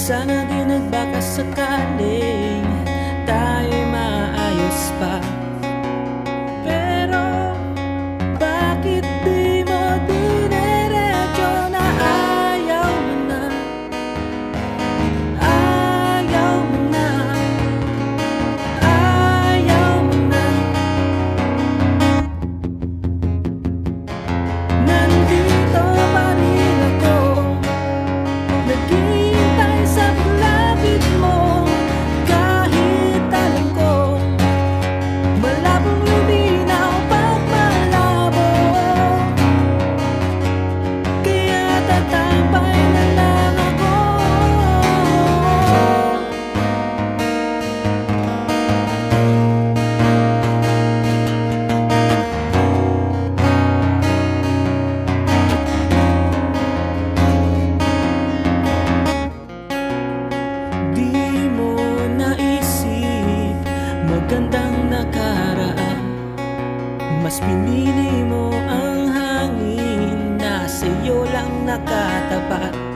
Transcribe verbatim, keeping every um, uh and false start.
Sana din at baka sakaling tayo'y maayos pa. Pero bakit di mo dinerecho na ayaw mo na? Ayaw mo na, ayaw mo na. Nandito pa rin ako, naghihintay sa paglapit mo. Kahit alam ko malabong luminaw pag malabo, kaya tatambay na lang ako. Di mo naisip magandang nakaraan, mas pinili mo ang hangin na sa'yo lang nakatapat.